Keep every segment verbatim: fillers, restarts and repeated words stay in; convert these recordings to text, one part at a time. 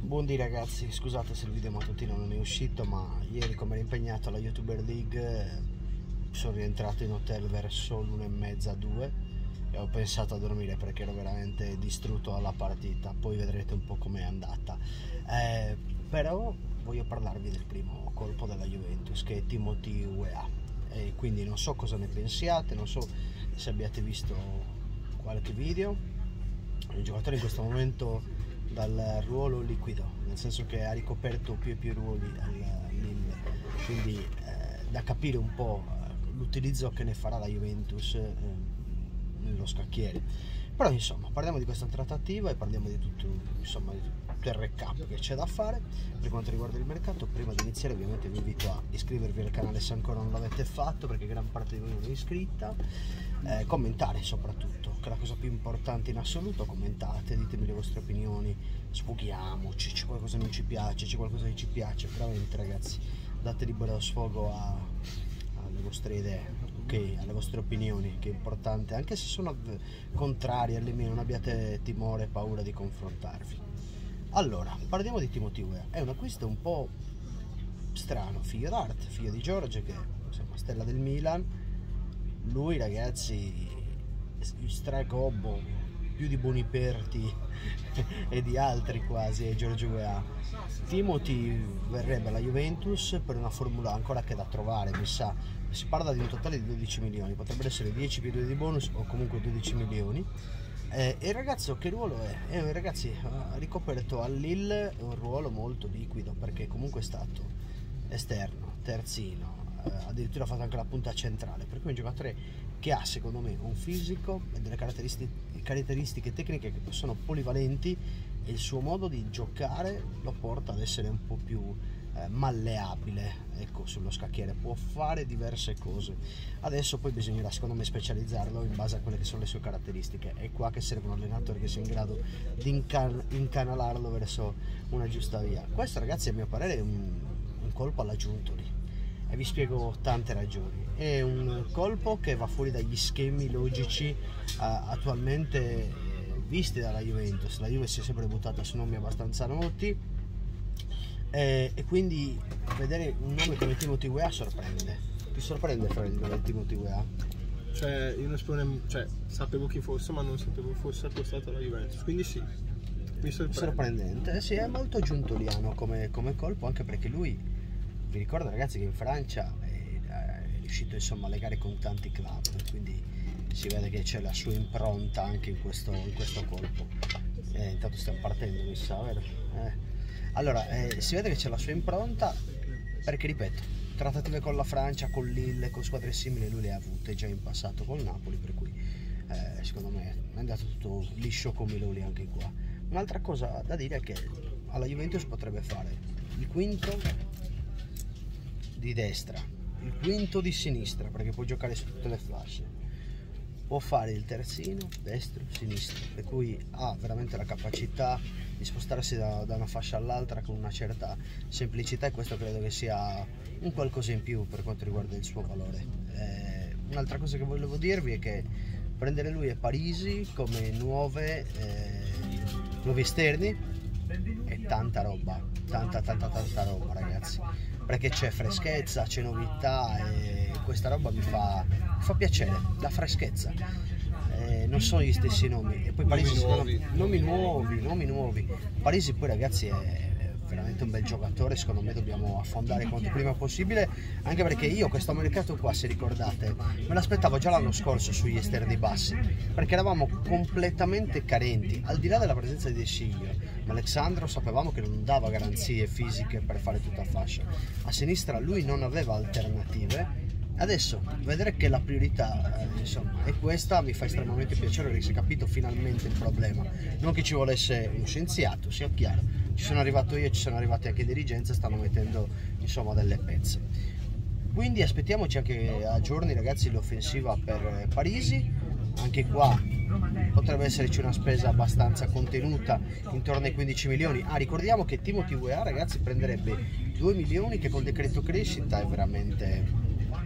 Buondì ragazzi, scusate se il video mattutino non è uscito, ma ieri, come ero impegnato alla YouTuber League, sono rientrato in hotel verso l'una e mezza, due, e ho pensato a dormire perché ero veramente distrutto alla partita. Poi vedrete un po' com'è andata. Eh, però voglio parlarvi del primo colpo della Juventus, che è Timothy Weah, e quindi non so cosa ne pensiate, non so se abbiate visto qualche video. Il giocatore in questo momento dal ruolo liquido, nel senso che ha ricoperto più e più ruoli al Lille, quindi eh, da capire un po' l'utilizzo che ne farà la Juventus eh, nello scacchiere. Però insomma, parliamo di questa trattativa e parliamo di tutto, insomma, di tutto il recap che c'è da fare per quanto riguarda il mercato. Prima di iniziare ovviamente vi invito a iscrivervi al canale se ancora non l'avete fatto, perché gran parte di voi non è iscritta, eh, commentare soprattutto, che è la cosa più importante in assoluto. Commentate, ditemi le vostre opinioni, sfoghiamoci, c'è qualcosa che non ci piace, c'è qualcosa che ci piace, veramente ragazzi, date libero sfogo a, alle vostre idee, ok, alle vostre opinioni, che è importante, anche se sono contrarie alle mie, non abbiate timore, paura di confrontarvi. Allora, parliamo di Timothy Weah. È un acquisto un po' strano, figlio d'arte, figlio di George, che insomma stella del Milan. Lui ragazzi, stragobbo, più di Boniperti e di altri quasi, è George Weah. Timothy verrebbe alla Juventus per una formula ancora che da trovare, mi sa. Si parla di un totale di dodici milioni, potrebbero essere dieci più due di bonus o comunque dodici milioni. Eh, e il ragazzo che ruolo è? È un ragazzi ha ricoperto al Lille un ruolo molto liquido, perché comunque è stato esterno, terzino, eh, addirittura ha fatto anche la punta centrale, per cui è un giocatore che ha secondo me un fisico e delle caratteristiche, caratteristiche tecniche che sono polivalenti, e il suo modo di giocare lo porta ad essere un po' più eh, malleabile, ecco, sullo scacchiere, può fare diverse cose. Adesso poi bisognerà secondo me specializzarlo in base a quelle che sono le sue caratteristiche. È qua che serve un allenatore che sia in grado di incan incanalarlo verso una giusta via. Questo ragazzi a mio parere è un, un colpo alla Giuntoli, e vi spiego tante ragioni. È un colpo che va fuori dagli schemi logici uh, attualmente eh, visti dalla Juventus. La Juve si è sempre buttata su nomi abbastanza noti, eh, e quindi vedere un nome come Timothy Weah sorprende. Ti sorprende fra il nome di Timothy Weah? Cioè, io non sapevo, cioè, sapevo chi fosse, ma non sapevo fosse accostato alla Juventus, quindi sì, mi sorprende. Sorprendente, sì, è molto giuntoliano come, come colpo, anche perché lui, vi ricordo ragazzi che in Francia è, è riuscito insomma a legare con tanti club, quindi si vede che c'è la sua impronta anche in questo, in questo colpo. Eh, intanto stiamo partendo, mi sa, vero? Eh. Allora, eh, si vede che c'è la sua impronta perché, ripeto, trattative con la Francia, con Lille, con squadre simili lui le ha avute già in passato con Napoli, per cui eh, secondo me è andato tutto liscio come lui anche qua. Un'altra cosa da dire è che alla Juventus potrebbe fare il quinto di destra, il quinto di sinistra, perché può giocare su tutte le fasce, può fare il terzino, destro, sinistro, per cui ha veramente la capacità di spostarsi da, da una fascia all'altra con una certa semplicità, e questo credo che sia un qualcosa in più per quanto riguarda il suo valore. Eh, un'altra cosa che volevo dirvi è che prendere lui e Parisi come nuove, eh, nuovi esterni è tanta roba, tanta tanta tanta roba ragazzi, perché c'è freschezza, c'è novità, e questa roba mi fa, mi fa piacere, la freschezza. Eh, non sono gli stessi nomi, e poi Parisi nomi nuovi. nomi nuovi, nomi nuovi. Parisi poi ragazzi è veramente un bel giocatore, secondo me dobbiamo affondare quanto prima possibile, anche perché io questo mercato qua, se ricordate, me l'aspettavo già l'anno scorso sugli esterni bassi, perché eravamo completamente carenti, al di là della presenza di De Sciglio, ma Alexandro sapevamo che non dava garanzie fisiche per fare tutta fascia, a sinistra lui non aveva alternative. Adesso vedere che la priorità eh, insomma è questa mi fa estremamente piacere, perché si è capito finalmente il problema, non che ci volesse uno scienziato, sia chiaro, ci sono arrivato io, ci sono arrivati anche i dirigenti, stanno mettendo insomma delle pezze, quindi aspettiamoci anche a giorni ragazzi l'offensiva per Parisi. Anche qua potrebbe esserci una spesa abbastanza contenuta, intorno ai quindici milioni. Ah, ricordiamo che Timothy Weah ragazzi prenderebbe due milioni, che col decreto crescita è veramente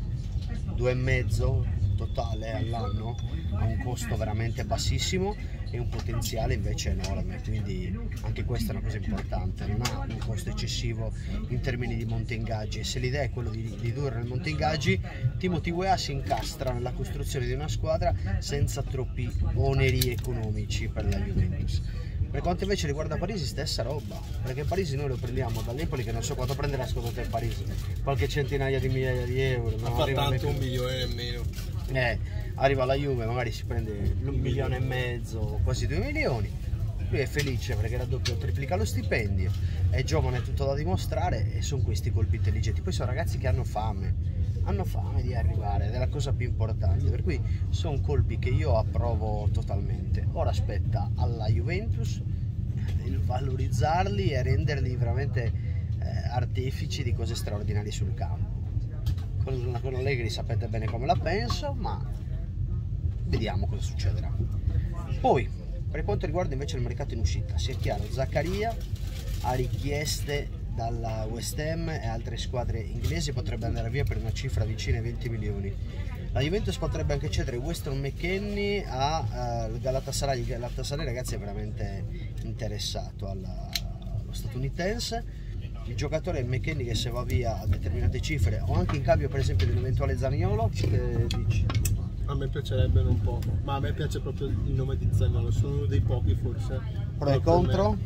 due e mezzo totale all'anno, a un costo veramente bassissimo, e un potenziale invece enorme, quindi anche questa è una cosa importante, non ha un costo eccessivo in termini di monte ingaggi, e se l'idea è quello di ridurre il monte ingaggi, Timothy Weah si incastra nella costruzione di una squadra senza troppi oneri economici per la Juventus. Per quanto invece riguarda Parisi, stessa roba, perché Parisi noi lo prendiamo dall'Empoli, che non so quanto prenderà secondo te Parisi, qualche centinaia di migliaia di euro, no? Fa tanto un milione e meno. Eh, arriva la Juve, magari si prende un milione e mezzo, quasi due milioni, lui è felice perché raddoppia o triplica lo stipendio, è giovane, è tutto da dimostrare, e sono questi colpi intelligenti. Poi sono ragazzi che hanno fame, hanno fame di arrivare, ed è la cosa più importante, per cui sono colpi che io approvo totalmente. Ora aspetta alla Juventus il valorizzarli e renderli veramente eh, artefici di cose straordinarie sul campo. Con, con Allegri sapete bene come la penso, ma vediamo cosa succederà. Poi per quanto riguarda invece il mercato in uscita, sia chiaro, Zaccaria ha richieste dalla West Ham e altre squadre inglesi, potrebbe andare via per una cifra vicina ai venti milioni. La Juventus potrebbe anche cedere Weston McKennie a uh, Galatasaray. Il Galatasaray, ragazzi, è veramente interessato alla, allo statunitense. Il giocatore McKennie che se va via a determinate cifre, o anche in cambio per esempio di un eventuale Zaniolo, che dici? A me piacerebbe un po', ma a me piace proprio il nome di Zaniolo, sono uno dei pochi forse. Pro e contro?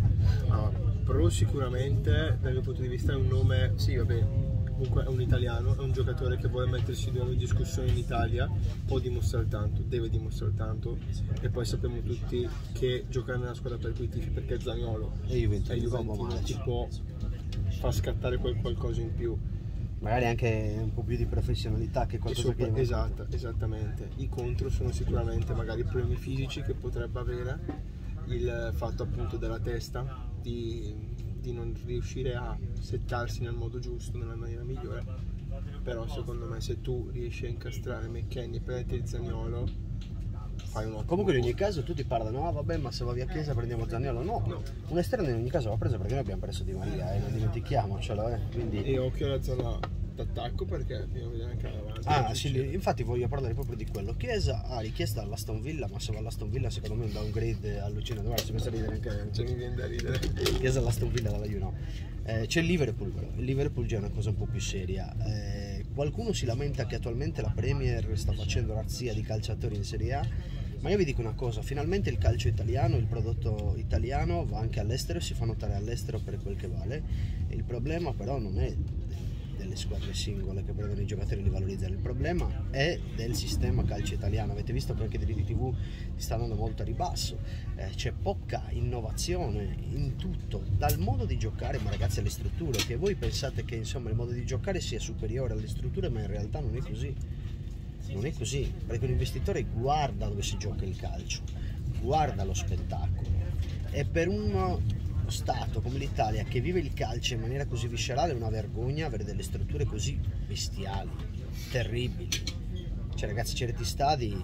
No. Pro sicuramente, dal mio punto di vista, è un nome, sì vabbè, comunque è un italiano, è un giocatore che vuole mettersi di nuovo in discussione in Italia, può dimostrare tanto, deve dimostrare tanto, e poi sappiamo tutti che giocare nella squadra per cui tifi, perché Zaniolo e Juventus, è Juventino, ti può far scattare quel qualcosa in più. Magari anche un po' più di professionalità che qualcosa sopra, che... Esatto, esattamente. I contro sono sicuramente magari problemi fisici che potrebbe avere, il fatto appunto della testa, di, di non riuscire a settarsi nel modo giusto, nella maniera migliore. Però secondo me se tu riesci a incastrare McKennie e prendere il Zaniolo, fai un ottimo. Comunque in ogni caso tutti parlano, no vabbè, ma se va via Chiesa prendiamo Zaniolo. No, no. Un esterno in ogni caso va preso, perché noi abbiamo preso Di Maria, e eh, non dimentichiamocelo, eh. Quindi... E occhio alla zona d'attacco, perché dobbiamo vedere anche davanti. Ah sì, infatti voglio parlare proprio di quello. Chiesa ha richiesta all'Aston Villa, ma se va all'Aston Villa secondo me è un downgrade allucinante. Guarda, si pensa a ridere anche. Cioè, mi viene da ridere. Chiesa all'Aston Villa dalla Juve, no. Eh, c'è il Liverpool, però. Il Liverpool già è una cosa un po' più seria. Eh, qualcuno si lamenta che attualmente la Premier sta facendo razzia di calciatori in Serie A, ma io vi dico una cosa, finalmente il calcio italiano, il prodotto italiano va anche all'estero e si fa notare all'estero per quel che vale. Il problema però non è delle squadre singole che prendono i giocatori e li valorizzano, il problema è del sistema calcio italiano. Avete visto che anche i diritti tivù si stanno andando molto a ribasso, eh, c'è poca innovazione in tutto, dal modo di giocare, ma ragazzi, alle strutture, che voi pensate che insomma il modo di giocare sia superiore alle strutture, ma in realtà non è così. Non è così, perché un investitore guarda dove si gioca il calcio, guarda lo spettacolo, e per uno Stato come l'Italia che vive il calcio in maniera così viscerale è una vergogna avere delle strutture così bestiali, terribili. Cioè ragazzi, certi stadi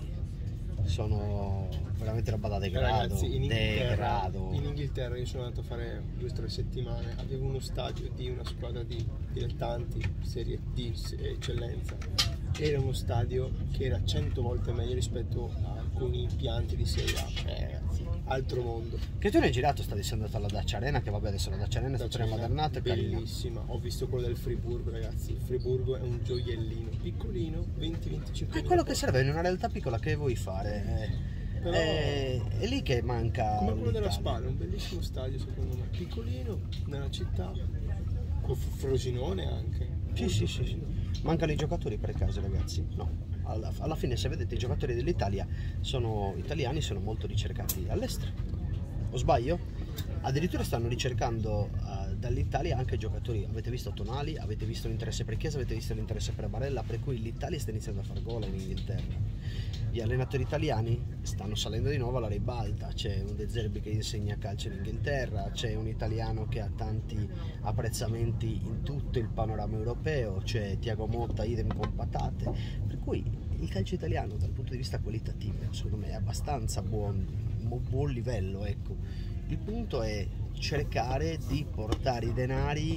sono veramente roba da degrado. Ragazzi, in Inghilterra, degrado. in Inghilterra io sono andato a fare due o tre settimane, avevo uno stadio di una squadra di dilettanti, serie D, eccellenza. Era uno stadio che era cento volte meglio rispetto a alcuni impianti di Serie A, cioè altro mondo. Che tu ne hai girato, stavi andando alla Dacia Arena, che vabbè adesso la Dacia Arena è stata rimmodernata, è bellissima. Ho visto quello del Friburgo, ragazzi, il Friburgo è un gioiellino, piccolino, venti venticinque. È quello che serve in una realtà piccola che vuoi fare. Però è, è lì che manca. Come quello della Spalla, un bellissimo stadio secondo me, piccolino, nella città, con Frosinone anche. Sì, sì, sì, sì. Mancano i giocatori per caso, ragazzi? No. Alla, alla fine, se vedete, i giocatori dell'Italia sono italiani, sono molto ricercati all'estero. O sbaglio? Addirittura stanno ricercando uh, dall'Italia anche giocatori. Avete visto Tonali, avete visto l'interesse per Chiesa, avete visto l'interesse per Barella, per cui l'Italia sta iniziando a far gol in Inghilterra. Gli allenatori italiani stanno salendo di nuovo alla ribalta, c'è un De Zerbi che insegna calcio in Inghilterra, c'è un italiano che ha tanti apprezzamenti in tutto il panorama europeo, c'è Thiago Motta, idem con patate, per cui il calcio italiano dal punto di vista qualitativo secondo me è abbastanza buon, buon livello, ecco. Il punto è cercare di portare i denari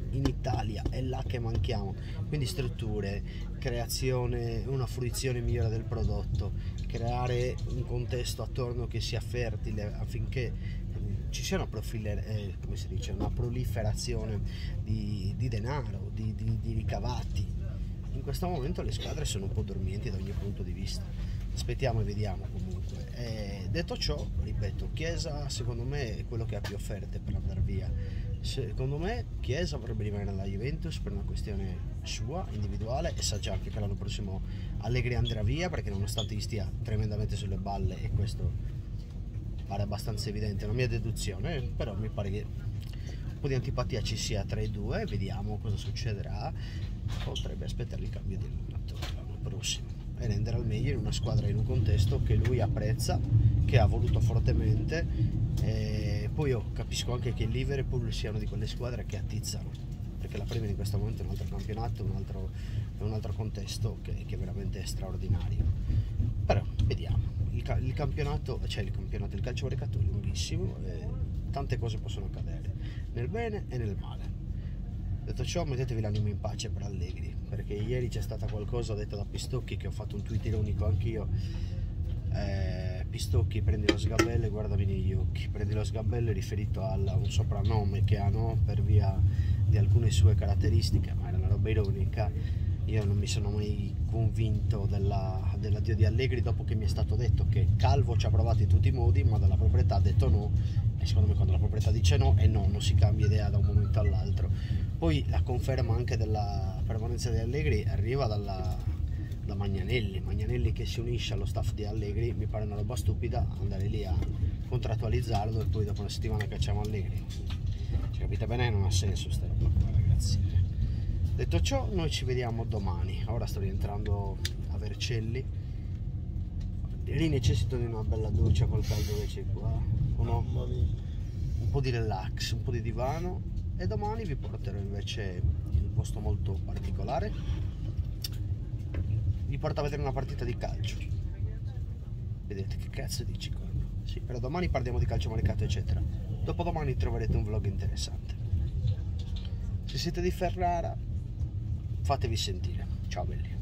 in Italia, è là che manchiamo. Quindi strutture, creazione, una fruizione migliore del prodotto, creare un contesto attorno che sia fertile affinché ci sia una, profile, eh, come si dice, una proliferazione di, di denaro, di, di, di ricavati. In questo momento le squadre sono un po' dormienti da ogni punto di vista. Aspettiamo e vediamo comunque. Eh, detto ciò, ripeto, Chiesa secondo me è quello che ha più offerte per andare via. Secondo me Chiesa vorrebbe rimanere alla Juventus per una questione sua, individuale, e sa già anche che l'anno prossimo Allegri andrà via, perché nonostante gli stia tremendamente sulle balle, e questo pare abbastanza evidente, è una mia deduzione, però mi pare che un po' di antipatia ci sia tra i due. Vediamo cosa succederà. Potrebbe aspettare il cambio di allenatore l'anno prossimo e rendere al meglio in una squadra, in un contesto che lui apprezza, che ha voluto fortemente. E poi io capisco anche che il Liverpool sia una di quelle squadre che attizzano, perché la Premier in questo momento è un altro campionato, un altro, è un altro contesto che, che veramente è straordinario. Però vediamo. Il, il campionato, cioè il campionato, il calciomercato è lunghissimo e tante cose possono accadere, nel bene e nel male. Detto ciò, mettetevi l'animo in pace per Allegri, perché ieri c'è stata qualcosa detta da Pistocchi, che ho fatto un tweet ironico anch'io. eh, Pistocchi, prendi lo sgabello e guardami negli occhi. Prendi lo sgabello è riferito a un soprannome che ha, no? Per via di alcune sue caratteristiche, ma era una roba ironica. Io non mi sono mai convinto della, dell'addio di Allegri, dopo che mi è stato detto che Calvo ci ha provato in tutti i modi, ma dalla proprietà ha detto no, e secondo me quando la proprietà dice no è no, non si cambia idea da un momento all'altro. Poi la conferma anche della permanenza di Allegri arriva dalla, da Magnanelli, Magnanelli che si unisce allo staff di Allegri. Mi pare una roba stupida andare lì a contrattualizzarlo e poi dopo una settimana cacciamo Allegri. Cioè, capite bene, non ha senso sta roba qua, ragazzi. Detto ciò, noi ci vediamo domani. Ora sto rientrando a Vercelli, lì necessito di una bella doccia col caldo che c'è qua, uno, un po' di relax, un po' di divano, e domani vi porterò invece in un posto molto particolare. Vi porto a vedere una partita di calcio. Vedete che cazzo dici qua? Sì, però domani parliamo di calciomercato eccetera. Dopodomani troverete un vlog interessante. Se siete di Ferrara, fatevi sentire. Ciao belli.